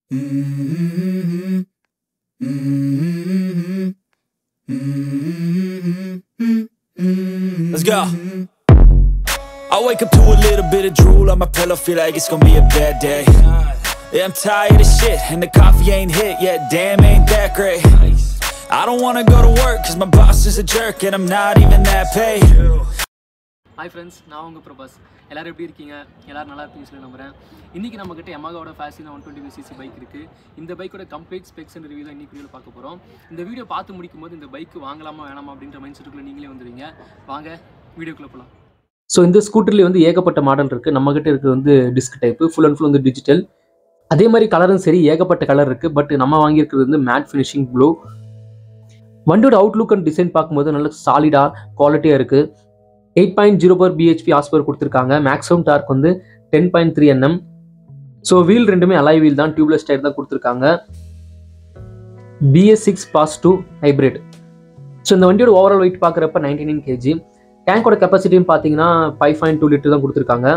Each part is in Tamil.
Let's go. I wake up to a little bit of drool on my pillow, feel like it's gonna be a bad day. Yeah, I'm tired of shit, and the coffee ain't hit yet, damn, ain't that great. I don't wanna go to work, cause my boss is a jerk, and I'm not even that paid. Hi friends, நான் உங்க பிரபாஸ். எல்லாரும் எப்படி இருக்கீங்க? எல்லாரும் நல்லா இருப்பீங்கன்னு சொல்லி நம்புறேன். இன்னைக்கு நம்ம கிட்ட Yamahaவோட Fascina 125cc பைக் இருக்கு. இந்த பைக்கோட கம்ப்ளீட் ஸ்பெக்ஸ் அண்ட் ரிவ்யூ தான் இன்னைக்கு வீடியோல பார்க்க போறோம். இந்த வீடியோ பார்த்து முடிக்கும்போது இந்த பைக் வாங்கலாமா வேணாமா அப்படின்ற மைண்ட் செட்டுக்குள்ள நீங்களே வந்துடுவீங்க. வாங்க வீடியோக்குள்ள போலாம். ஸோ இந்த ஸ்கூட்டர்லேயே வந்து ஏகப்பட்ட மாடல் இருக்குது. நம்மகிட்ட இருக்கிறது வந்து disc type, full and full வந்து டிஜிட்டல். அதே மாதிரி கலரும் சரி, ஏகப்பட்ட கலர் இருக்குது. பட் நம்ம வாங்கியிருக்கிறது வந்து மேட் ஃபினிஷிங் ப்ளூ. வண்டியோட அவுட்லுக் அண்ட் டிசைன் பார்க்கும்போது நல்ல சாலிடாக குவாலிட்டியாக இருக்குது. 8.04 bhp ஹார்ஸ் கொடுத்துருக்காங்க. மேக்ஸிமம் டார்க் வந்து 10.3 Nm. ஸோ வீல் ரெண்டுமே அலாய் வீல் தான், டியூப்லெஸ் டயர் தான் கொடுத்துருக்காங்க. BS6 Pass2 hybrid. ஸோ இந்த வண்டியோட ஓவரால் வெயிட் பார்க்குறப்ப 99 kg. டேங்கோட கெப்பாசிட்டியும் பார்த்தீங்கன்னா 5.2 லிட்டர் தான் கொடுத்துருக்காங்க.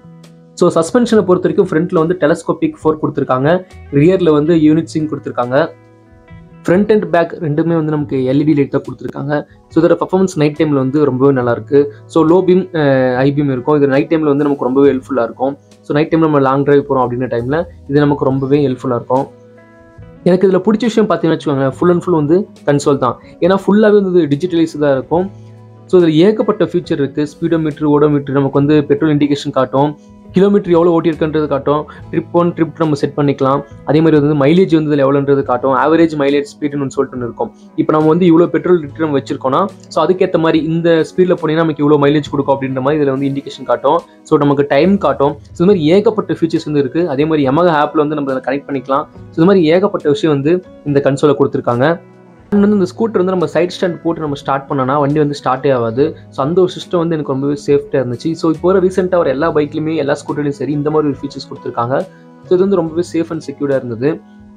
ஸோ சஸ்பென்ஷனை பொறுத்த வரைக்கும் ஃப்ரண்ட்டில் வந்து டெலஸ்கோபிக் 4 கொடுத்துருக்காங்க. ரியரில் வந்து யூனிட் சிங் கொடுத்துருக்காங்க. ஃப்ரண்ட் அண்ட் பேக் ரெண்டுமே வந்து நமக்கு LED லைட் தான் கொடுத்துருக்காங்க. ஸோ இதோட பர்ஃபார்மன்ஸ் நைட் டைமில் வந்து ரொம்பவே நல்லாயிருக்கு. So low beam, high beam இருக்கும். இது நைட் டைமில் வந்து நமக்கு ரொம்பவே ஹெல்ப்ஃபுல்லாக இருக்கும். ஸோ நைட் டைமில் நம்ம லாங் டிரைவ் போகிறோம் அப்படின்ற டைமில் இது நமக்கு ரொம்பவே ஹெல்ப்ஃபுல்லாக இருக்கும். எனக்கு இதில் பிடிச்ச விஷயம் பார்த்தீங்கன்னு வச்சுக்கோங்களேன், ஃபுல் அண்ட் ஃபுல் வந்து கன்சோல் தான். ஏன்னா ஃபுல்லாகவே வந்து டிஜிட்டலைஸ் தான் இருக்கும். ஸோ இதில் ஏகப்பட்ட ஃபியூச்சர் இருக்குது. ஸ்பீடோமீட்ரு, ஓடோமீட்ரு, நமக்கு வந்து பெட்ரோல் இண்டிகேஷன் காட்டும், கிலோமீட்டர் எவ்வளோ ஓட்டியிருக்குன்றது காட்டும், ட்ரிப் நம்ம செட் பண்ணிக்கலாம். அதே மாதிரி வந்து மைலேஜ் வந்து இதில் எவ்வளோன்றது காட்டும். ஆவரேஜ் மைலேஜ் ஸ்பீடுன்னு சொல்லிட்டு ஒன்று இருக்கும். இப்போ நம்ம வந்து இவ்வளோ பெட்ரோல் லிட்டர் நம்ம வச்சிருக்கோம்னா, ஸோ அதுக்கேற்ற மாதிரி இந்த ஸ்பீடில் போனீங்கன்னா நமக்கு இவ்வளோ மைலேஜ் கொடுக்கும் அப்படின்ற மாதிரி இதில் வந்து இண்டிகேஷன் காட்டும். ஸோ நமக்கு டைம் காட்டும். ஸோ இது மாதிரி ஏகப்பட்ட ஃபீச்சர்ஸ் வந்து இருக்குது. அதே மாதிரி Yamaha ஆப்பில் வந்து நம்ம இதில் கனெக்ட் பண்ணிக்கலாம். ஸோ இது மாதிரி ஏகப்பட்ட விஷயம் வந்து இந்த கன்சோலை கொடுத்துருக்காங்க. வந்து இந்த ஸ்கூட்டர் வந்து நம்ம சைட் ஸ்டாண்ட் போட்டு நம்ம ஸ்டார்ட் பண்ணோன்னா வண்டி வந்து ஸ்டார்ட்டே ஆகாது. ஸோ அந்த ஒரு சிஸ்டம் வந்து எனக்கு ரொம்பவே சேஃப்டியாக இருந்துச்சு. ஸோ இப்போ ஒரு ரீசெண்டாக ஒரு எல்லா பைக்லையுமே, எல்லா ஸ்கூட்டர்லையும் சரி இந்த மாதிரி ஒரு ஃபீச்சர்ஸ் கொடுத்துருக்காங்க. ஸோ இது வந்து ரொம்பவே சேஃப் அண்ட் செக்யூர்டாக இருந்தது.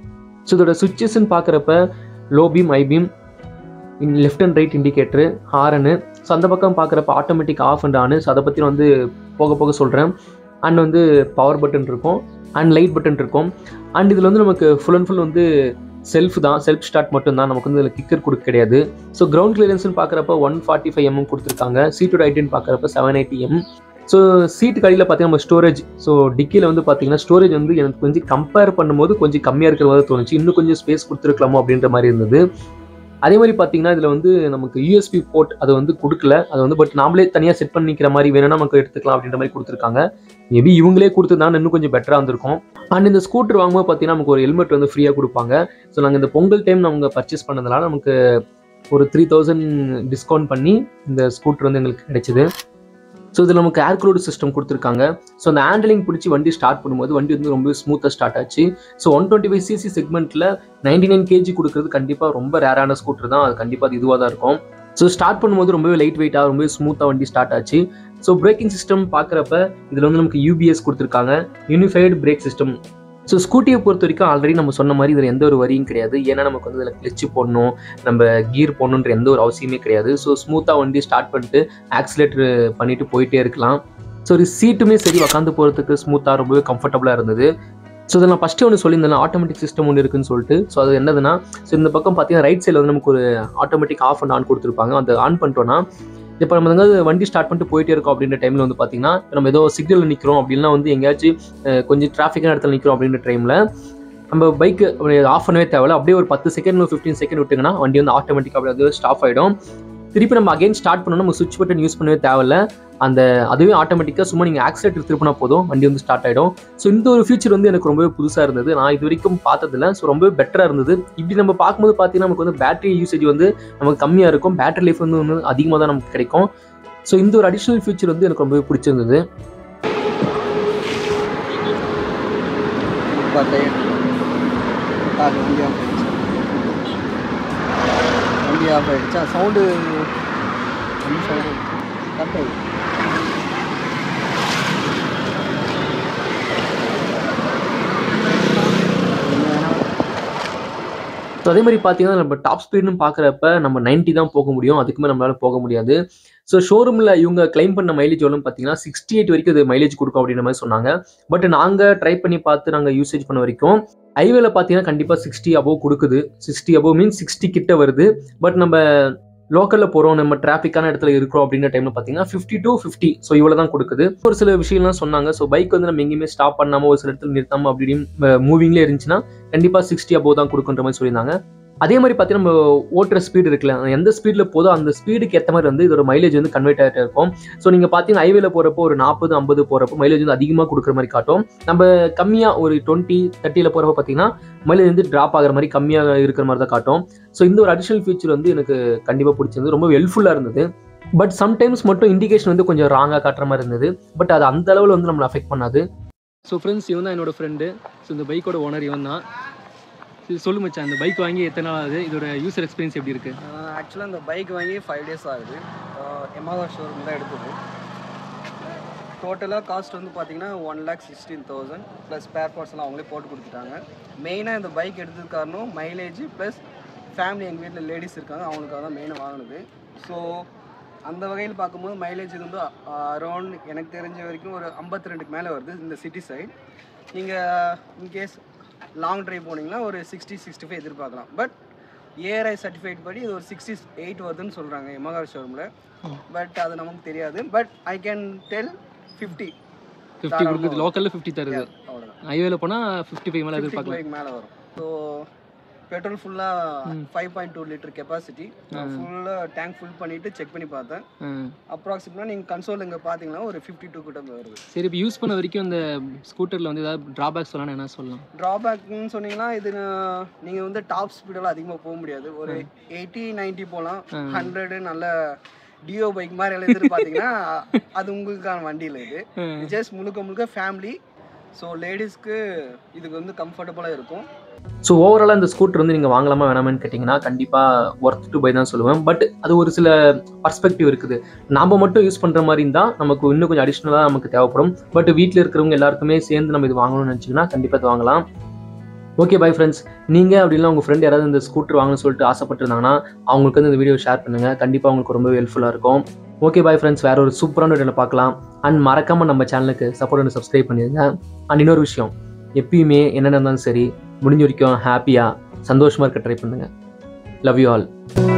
ஸோ இதோட சுவிச்சஸ்ன்னு பார்க்குறப்ப low beam, high beam, left and right indicator, horn. So அந்த பக்கம் பார்க்குறப்ப automatic off and on. So அதை பற்றி நான் வந்து போக போக சொல்கிறேன். அண்ட் வந்து பவர் பட்டன் இருக்கும், அண்ட் லைட் பட்டன் இருக்கும். அண்ட் இதில் வந்து நமக்கு ஃபுல் அண்ட் ஃபுல் வந்து செல்ஃப் தான், செல்ஃப் ஸ்டார்ட் மட்டும் தான், நமக்கு வந்து இதில் கிக்கர் கொடுக்க கிடையாது. ஸோ கிரவுண்ட் கிளியரன்ஸ்னு பார்க்குறப்ப 145 mm கொடுத்துருக்காங்க. சீட்டோட ஹைட்டுன்னு பார்க்குறப்ப 780 mm. ஸோ சீட்டு கடையில் பார்த்தீங்கன்னா நம்ம ஸ்டோரேஜ், ஸோ டிக்கியில் வந்து பார்த்தீங்கன்னா ஸ்டோரேஜ் வந்து எனக்கு கொஞ்சம் கம்பேர் பண்ணும்போது கொஞ்சம் கம்மியாக இருக்கிற மாதிரி தோணுச்சு. இன்னும் கொஞ்சம் ஸ்பேஸ் கொடுத்துருக்கலாமோ அப்படின்ற மாதிரி இருந்தது. அதே மாதிரி பார்த்தீங்கன்னா இதில் வந்து நமக்கு USB போர்ட் அது வந்து கொடுக்கல. அது வந்து பட் நாமளே தனியாக செட் பண்ணிக்கிற மாதிரி வேணும்னா நமக்கு எடுத்துக்கலாம் அப்படின்ற மாதிரி கொடுத்துருக்காங்க. மேபி இவங்களே கொடுத்துருந்தாலும் இன்னும் கொஞ்சம் பெட்டராக இருந்திருக்கும். அண்ட் இந்த ஸ்கூட்டர் வாங்கும்போது பார்த்தீங்கன்னா நமக்கு ஒரு ஹெல்மெட் வந்து ஃப்ரீயாக கொடுப்பாங்க. ஸோ நாங்கள் இந்த பொங்கல் டைம் நாங்கள் பர்ச்சேஸ் பண்ணதுனால நமக்கு ஒரு 3000 டிஸ்கவுண்ட் பண்ணி இந்த ஸ்கூட்டர் வந்து எங்களுக்கு கிடைச்சிது. ஸோ இதில் நமக்கு ஏர் கூல்டு சிஸ்டம் கொடுத்துருக்காங்க. ஸோ அந்த ஹேண்டலிங் பிடிச்சி வண்டி ஸ்டார்ட் பண்ணும்போது வண்டி வந்து ரொம்ப ஸ்மூத்தாக ஸ்டார்ட் ஆச்சு. ஸோ 125cc செக்மெண்ட்டில் 99 kg கொடுக்குறது கண்டிப்பாக ரொம்ப ரேரான ஸ்கூட்டர் தான். அது கண்டிப்பாக அது இதுவாக தான் இருக்கும். ஸோ ஸ்டார்ட் பண்ணும்போது ரொம்பவே லைட் வெயிட்டாக ரொம்பவே ஸ்மூத்தாக வண்டி ஸ்டார்ட் ஆச்சு. ஸோ பிரேக்கிங் சிஸ்டம் பார்க்குறப்ப இதில் வந்து நமக்கு UBS கொடுத்துருக்காங்க, யூனிஃபைடு பிரேக் சிஸ்டம். ஸோ ஸ்கூட்டியை பொறுத்த வரைக்கும் ஆல்ரெடி நம்ம சொன்ன மாதிரி இதில் எந்த ஒரு வரியும் கிடையாது. ஏன்னா நமக்கு வந்து இதில் கிளச்சு போடணும், நம்ம கீர் போடணுன்ற எந்த ஒரு அவசியமே கிடையாது. ஸோ ஸ்மூத்தாக வண்டி ஸ்டார்ட் பண்ணிட்டு ஆக்சிலேட்டர் பண்ணிட்டு போயிட்டே இருக்கலாம். ஸோ ஒரு சீட்டுமே சரி உட்காந்து போகிறதுக்கு ஸ்மூத்தாக ரொம்பவே கம்ஃபர்டபுளாக இருந்தது. ஸோ இதில் நான் ஃபஸ்ட்டு ஒன்று சொல்லியிருந்தேன், ஆட்டோமேட்டிக் சிஸ்டம் ஒன்று இருக்குன்னு சொல்லிட்டு. ஸோ அது என்னதுன்னா, ஸோ இந்த பக்கம் பார்த்தீங்கன்னா ரைட் சைடில் வந்து நமக்கு ஒரு ஆட்டோமேட்டிக் ஆஃப் அண்ட் ஆன் கொடுத்துருப்பாங்க. அந்த ஆன் பண்ணிட்டோன்னா இப்போ நம்ம வந்து வண்டி ஸ்டார்ட் பண்ணிட்டு போயிட்டே இருக்கோம் அப்படின்ற டைமில் வந்து பார்த்தீங்கன்னா நம்ம ஏதோ சிக்னலில் நிற்கிறோம் அப்படின்னா வந்து எங்கேயாச்சும் கொஞ்சம் டிராஃபிக்கான இடத்துல நிற்கிறோம் அப்படின்ற டைமில் நம்ம பைக்கு ஆஃப் பண்ணவே தேவையில்ல. அப்படியே ஒரு 10 செகண்ட் 15 செகண்ட் விட்டுங்கன்னா வண்டி வந்து ஆட்டோமேட்டிக்காக அப்படியே வந்து ஸ்டாப் ஆகிடும். திருப்பி நம்ம அகைன் ஸ்டார்ட் பண்ணணும், நம்ம சுவிட்ச் பட்டன் யூஸ் பண்ணவே தேவையில்ல. அதுவே ஆட்டோமேட்டிக்காக சும்மா நீங்கள் ஆக்சிலேட்டர் திருப்பினா போதும், வண்டி வந்து ஸ்டார்ட் ஆகிடும். ஸோ இந்த ஒரு ஃபீச்சர் வந்து எனக்கு ரொம்பவே புதுசாக இருந்தது. நான் இது வரைக்கும் பார்த்ததில்ல. ஸோ ரொம்பவே பெட்டராக இருந்தது. இப்படி நம்ம பார்க்கும்போது பார்த்தீங்கன்னா நமக்கு வந்து பேட்டரி யூசேஜ் வந்து நமக்கு கம்மியாக இருக்கும், பேட்டரி லைஃப் வந்து ஒன்று அதிகமாக தான் நமக்கு கிடைக்கும். ஸோ இந்த ஒரு அடிஷ்னல் ஃபீச்சர் வந்து எனக்கு ரொம்பவே பிடிச்சிருந்தது. வண்டி ஆஃப் ஆகிடுச்சா? சவுண்டு கரெக்டாக. ஸோ அதே மாதிரி பார்த்தீங்கன்னா நம்ம டாப் ஸ்பீட்னு பார்க்குறப்ப நம்ம 90 தான் போக முடியும், அதுக்குமே நம்மளால போக முடியாது. ஸோ ஷோரூமில் இவங்க கிளைம் பண்ண மைலேஜ் எவ்வளோன்னு பார்த்தீங்கன்னா 68 வரைக்கும் இது மைலேஜ் கொடுக்கும் அப்படின்ற மாதிரி சொன்னாங்க. பட் நாங்கள் ட்ரை பண்ணி பார்த்து நாங்கள் யூசேஜ் பண்ண வரைக்கும் ஹைவேல பார்த்தீங்கன்னா கண்டிப்பாக 60 above கொடுக்குது. 60 above மீன்ஸ் 60 கிட்ட வருது. பட் நம்ம லோக்கலில் போகிறோம், நம்ம டிராஃபிக்கான இடத்துல இருக்கிறோம் அப்படின்ற டைமில் பார்த்தீங்கன்னா 50 to 50, ஸோ இவ்வளோ தான் கொடுக்குது. ஒரு சில விஷயம்லாம் சொன்னாங்க. ஸோ பைக் வந்து நம்ம எங்கேயுமே ஸ்டாப் பண்ணாமல் ஒரு சில இடத்துல நிறுத்தாமல் அப்படி மூவிங்லேயே இருந்துச்சுன்னா கண்டிப்பாக 60 above தான் கொடுக்குன்ற மாதிரி சொல்லியிருந்தாங்க. அதே மாதிரி பார்த்தீங்கன்னா நம்ம ஓட்டுற ஸ்பீடு இருக்குல்ல, எந்த ஸ்பீடில் போதோ அந்த ஸ்பீடுக்கு ஏற்ற மாதிரி வந்து இதோட மைலேஜ் வந்து கன்வெர்ட் ஆகிட்டே இருக்கும். ஸோ நீங்கள் பார்த்தீங்கன்னா ஹைவேல போகிறப்போ ஒரு 40-50 போகிறப்போ மைலேஜ் வந்து அதிகமாக கொடுக்குற மாதிரி காட்டும். நம்ம கம்மியாக ஒரு 20-30 போகிறப்ப பார்த்தீங்கன்னா மைலேஜ் வந்து ட்ராப் ஆகிற மாதிரி கம்மியாக இருக்கிற மாதிரி தான் காட்டும். ஸோ இந்த ஒரு அடிஷனல் ஃபீச்சர் வந்து எனக்கு கண்டிப்பாக பிடிச்சிருந்தது, ரொம்ப ஹெல்ப்ஃபுல்லாக இருந்தது. பட் சம்டைம்ஸ் மட்டும் இண்டிகேஷன் வந்து கொஞ்சம் ராங்காக காட்டுற மாதிரி இருந்தது. பட் அது அந்த அளவில் வந்து நம்மளை அஃபெக்ட் பண்ணாது. ஸோ ஃப்ரெண்ட்ஸ், இவன் தான் என்னோட ஃப்ரெண்டு. ஸோ இந்த பைக்கோட ஓனர் இவன் தான். இது சொல்லு மச்சான், இந்த பைக் வாங்கி எத்தனை நாள் ஆகுது, இதோட யூசர் எக்ஸ்பீரியன்ஸ் எப்படி இருக்குது? ஆக்சுவலாக இந்த பைக் வாங்கி 5 days ஆகுது. எமாகா ஷோரூம் தான் எடுத்தது. டோட்டலாக காஸ்ட் வந்து பார்த்தீங்கன்னா 1,16,000 ப்ளஸ் ஸ்பேர் பார்ட்ஸ்லாம் அவங்களே போட்டு கொடுத்துட்டாங்க. மெயினாக இந்த பைக் எடுத்தது காரணம் மைலேஜ் ப்ளஸ் ஃபேமிலி, எங்கள் வீட்டில் லேடிஸ் இருக்காங்க, அவங்களுக்காக தான் மெயினாக வாங்கினது. ஸோ அந்த வகையில் பார்க்கும்போது மைலேஜ் வந்து அரௌண்ட் எனக்கு தெரிஞ்ச வரைக்கும் ஒரு 52க்கு மேலே வருது இந்த சிட்டி சைட். நீங்கள் இன்கேஸ் லாங் ட்ரைவ் போனீங்கன்னா ஒரு 60-65 எதிர்பார்க்கலாம். பட் ஏஆர்ஐ சர்டிஃபைட் படி இது ஒரு 68 வருதுன்னு சொல்கிறாங்க எமகா ஷோரூமில். பட் அது நமக்கு தெரியாது. பட் ஐ கேன் டெல் 50 கொடுக்குது. லோக்கலில் 50 தருது, அவ்வளோதான். ஹைவேல போனால் 55 மேலே எதிர்பார்க்கலாம். மேலே வரும். ஸோ பெட்ரோல் ஃபுல்லாக 5.2 லிட்டர் கெப்பாசிட்டி. நான் ஃபுல்லாக டேங்க் ஃபுல் பண்ணிவிட்டு செக் பண்ணி பார்த்தேன். அப்ராக்சிமேட்டாக நீங்கள் கன்சோல் இங்கே பார்த்தீங்கன்னா ஒரு 52 கிட்ட வருது. சரி, இப்போ யூஸ் பண்ண வரைக்கும் இந்த ஸ்கூட்டரில் வந்து ஏதாவது ட்ராபேக் சொல்லலாம், என்ன சொல்லலாம்? ட்ராபேக்னு சொன்னீங்கன்னா இது நீங்கள் வந்து டாப் ஸ்பீடெல்லாம் அதிகமாக போக முடியாது. ஒரு 80-90 போகலாம். 100 நல்ல டியோ பைக் மாதிரி எல்லாம் எதிர்பார்த்தீங்கன்னா அது உங்களுக்கான வண்டியில். இது ஜஸ்ட் முழுக்க ஃபேமிலி. ஸோ லேடிஸ்க்கு இதுக்கு வந்து கம்ஃபர்டபுளாக இருக்கும். ஸோ ஓவராலாக இந்த ஸ்கூட்டர் வந்து நீங்கள் வாங்கலாமா வேணாமான்னு கேட்டிங்கன்னா கண்டிப்பாக ஒர்த் டு பை தான் சொல்லுவேன். பட் அது ஒரு சில பர்ஸ்பெக்டிவ் இருக்குது. நாம் மட்டும் யூஸ் பண்ணுற மாதிரி இருந்தால் நமக்கு இன்னும் கொஞ்சம் அடிஷ்னலாக நமக்கு தேவைப்படும். பட் வீட்டில் இருக்கிறவங்க எல்லாருக்குமே சேர்ந்து நம்ம இது வாங்கணும்னு நினச்சிங்கன்னா கண்டிப்பாக இது வாங்கலாம். ஓகே பை ஃப்ரெண்ட்ஸ், நீங்கள் அப்படின்னா உங்கள் ஃப்ரெண்ட் யாராவது இந்த ஸ்கூட்டர் வாங்கணும்னு சொல்லிட்டு ஆசைப்பட்டிருந்தாங்கன்னா அவங்களுக்கு வந்து இந்த வீடியோ ஷேர் பண்ணுங்கள். கண்டிப்பாக அவங்களுக்கு ரொம்ப ஹெல்ப்ஃபுல்லாக இருக்கும். ஓகே பை ஃப்ரெண்ட்ஸ், வேறு ஒரு சூப்பரான வீடியோவில் பார்க்கலாம். அண்ட் மறக்காமல் நம்ம சேனலுக்கு சப்போர்ட் பண்ணி சப்ஸ்கிரைப் பண்ணிடுங்க. அண்ட் இன்னொரு விஷயம், எப்பயுமே என்னென்ன இருந்தாலும் சரி முடிஞ்ச வரைக்கும் ஹாப்பியாக சந்தோஷமாக இருக்க ட்ரை பண்ணுங்கள். Love you all.